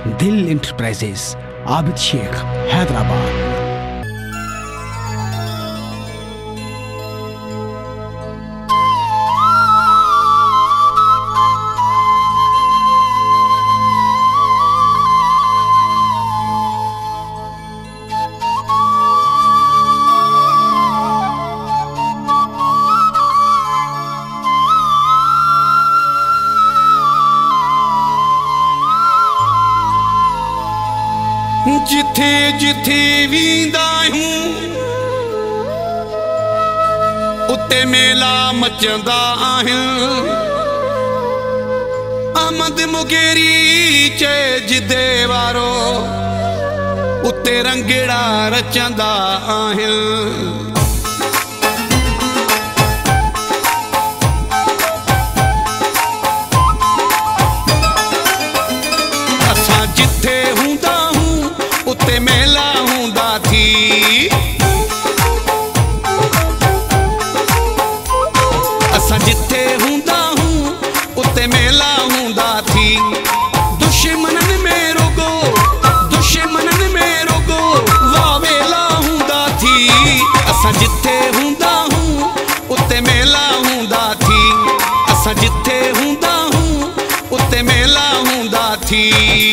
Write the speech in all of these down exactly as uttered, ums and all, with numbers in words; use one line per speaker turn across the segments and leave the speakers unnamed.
दिल इंटरप्राइजेस, आबिद शेख, हैदराबाद।
जिथे जिथे वींदा हूं उते मेला मचंदा आहिनि। अहमद मुगेरी चे जिदे वारो उते रंगेड़ा रचंदा आहिनि। असां जिथे हूंदा उते मेला हूंदा थी। असां जिथे हूंदा हूं उते मेला हूंदा थी। दुश्मनन में रोगो दुश्मनन में रोगो वावेला हूंदा थी। असां जिथे हूंदा हूं उते मेला हूंदा थी। असां जिथे हूंदा हूं उते मेला हूंदा थी।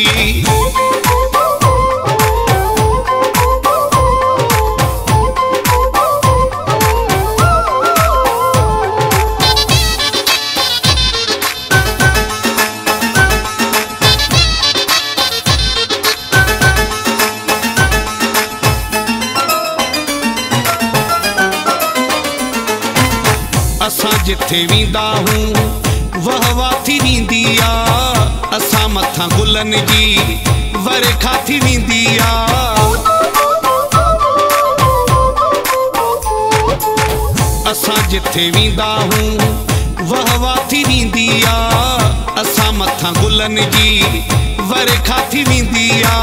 असां जिथे वींदा हूं वहवा थी वेंदी आ। असां मथां गुलन जी वरखा थी वेंदी आ। असां जिथे वींदा हूं वहवा थी वेंदी आ। असां मथां गुलन जी वरखा थी वेंदी आ।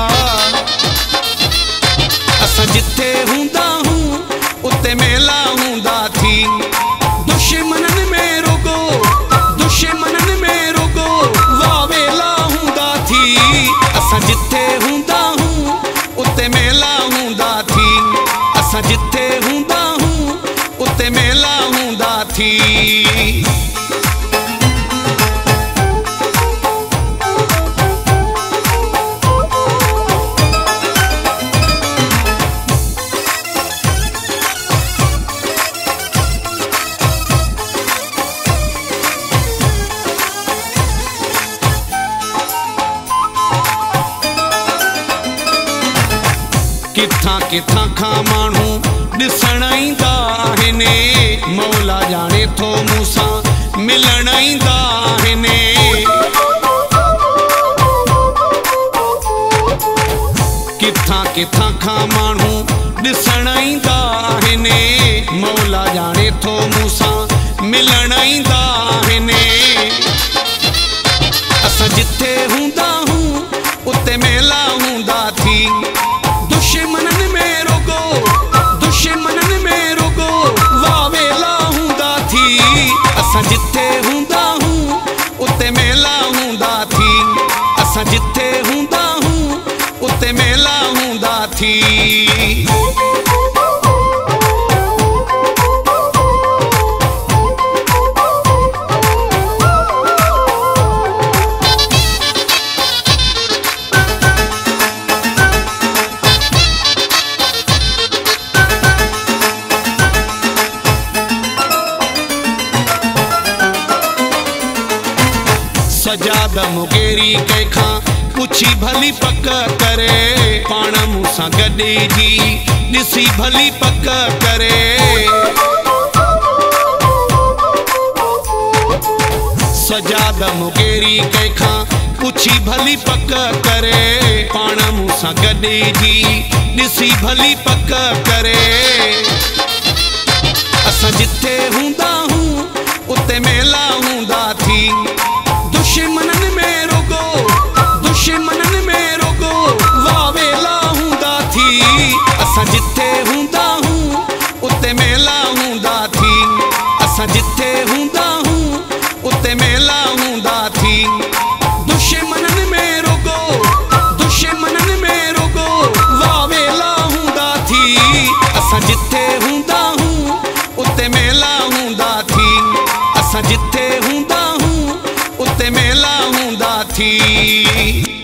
असां जिथे हूंदा हूं उते मेला हूंदा थी। दुश्मनन में रोगो दुश्मनन में रोगो वावेला हूंदा थी। असां जिथे हूंदा हूं उते मेला हूंदा थी। असां जिथे हूंदा हूं उते मेला हूंदा थी। किथां किथां खां माण्हू ॾिसण ईंदा आहिनि। मौला जाने थो मूंसां मिलण ईंदा आहिनि। किथां किथां खां माण्हू ॾिसण ईंदा आहिनि। मौला जाने थो मूंसां मिलण ईंदा आहिनि। असां जिथे हूंदा हूं उते मेला हूंदा थी। दुश्मनन में रोगो दुश्मनन में रोगो वावेला हूंदा थी। असां जिथे हूंदा हूं उते मेला हूंदा थी। असां जिथे हूंदा हूं उते मेला हूंदा थी। सजाद मुगेरी कंहिंखां पुछी भली पक करे। पाण मूंसां गॾिजी ॾिसी भली पक करे। सजाद मुगेरी कंहिंखां पुछी भली पक करे। पाण मूंसां गॾिजी ॾिसी भली पक करे। असां जिथे हूंदा हूं उते मेला हूंदा थी। दुश्मनन में रोगो दुश्मनन में रोगो वावेला हूंदा थी। असां जिथे हूंदा हूं उते मेला हूंदा थी। असां जिथे हूंदा हूं उते मेला हूंदा थी। दुश्मनन में रोगो थी।